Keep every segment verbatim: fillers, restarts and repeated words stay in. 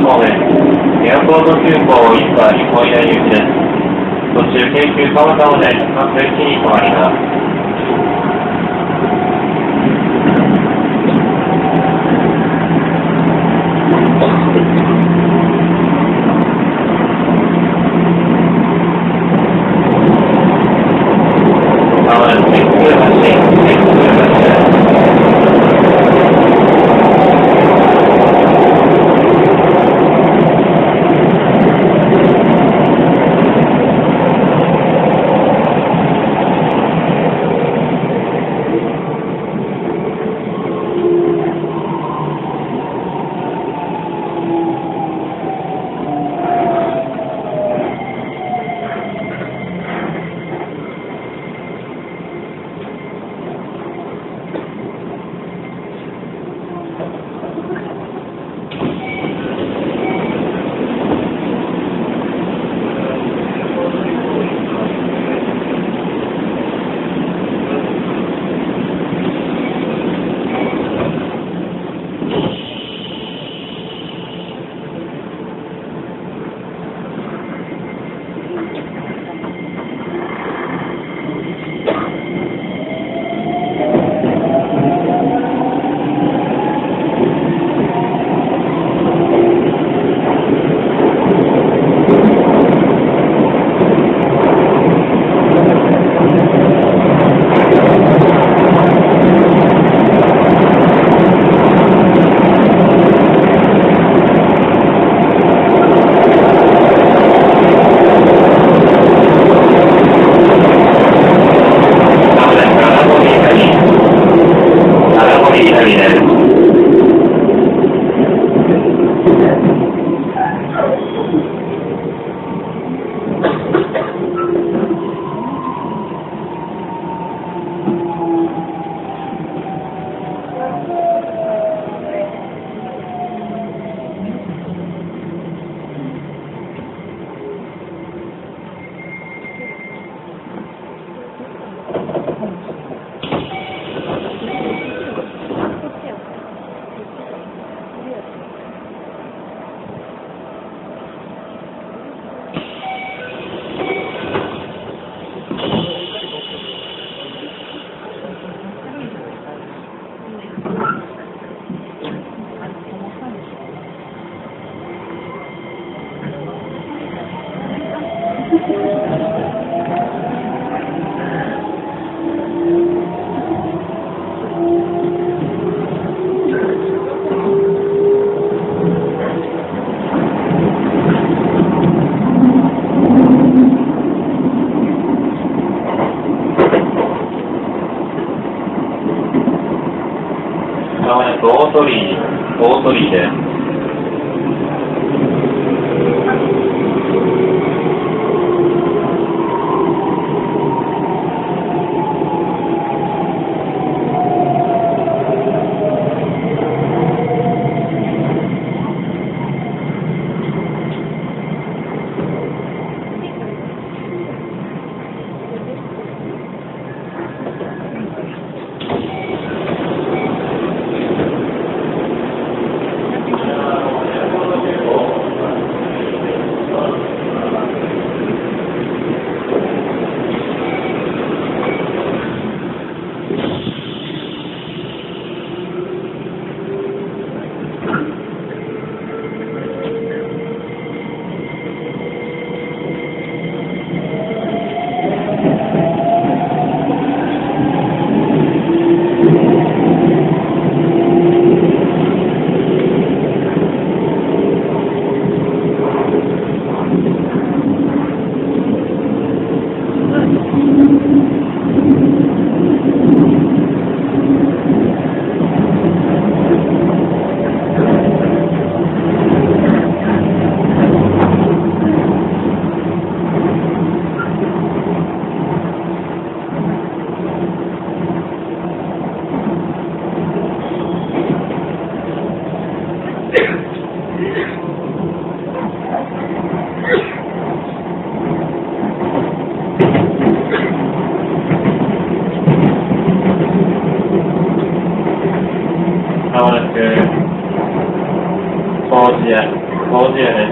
方面、エアポート急行いっぱい本屋行きです。途中京急蒲田まで各駅に停まります。まもなく天空橋、天空橋です。大鳥居、大鳥居です。まもなく工事へごじゅうです。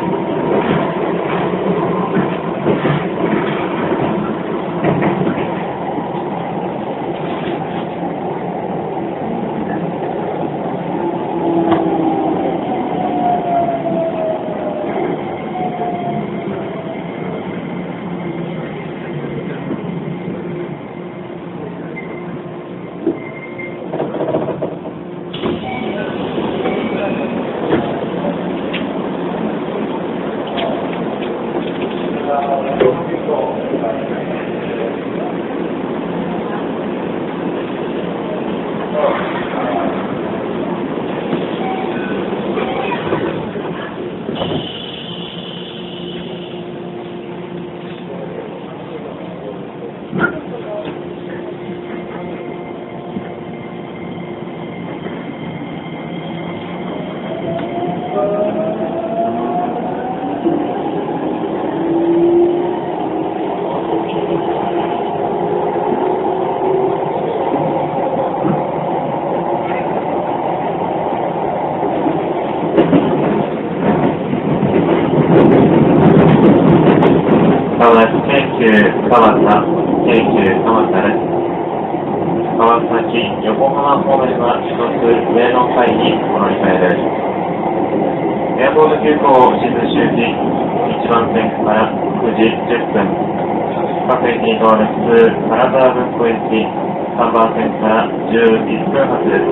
京急川田、京急川田です。川崎、横浜方面は一つ上の階にお乗り換えです。エアポート急行静周期いちばん線からくじじゅっぷん、各駅に到列金沢文庫駅さんばん線からじゅういっぷん発です。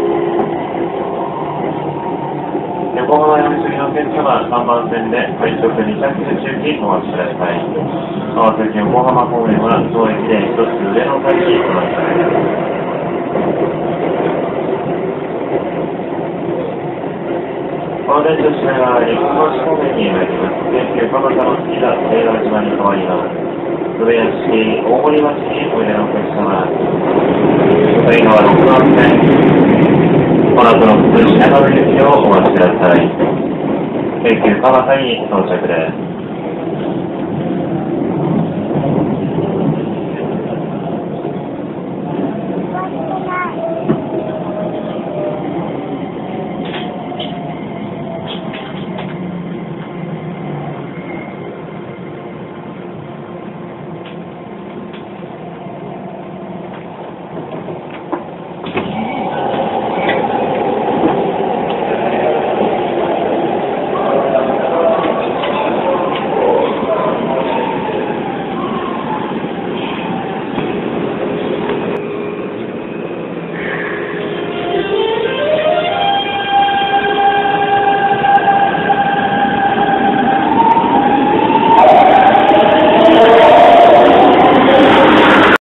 横浜より次の線はさんばん線で快速に着中期お待ちください。川崎横浜方面は当駅で一つ上の階にお乗り換えです。この電車品川に小橋方面に参ります。京急蒲田の次が平和島に変わります。上屋敷、大森町においでのお客様。向川ろくばん線、この後の普通品川行きをお待ちください。京急蒲田に到着です。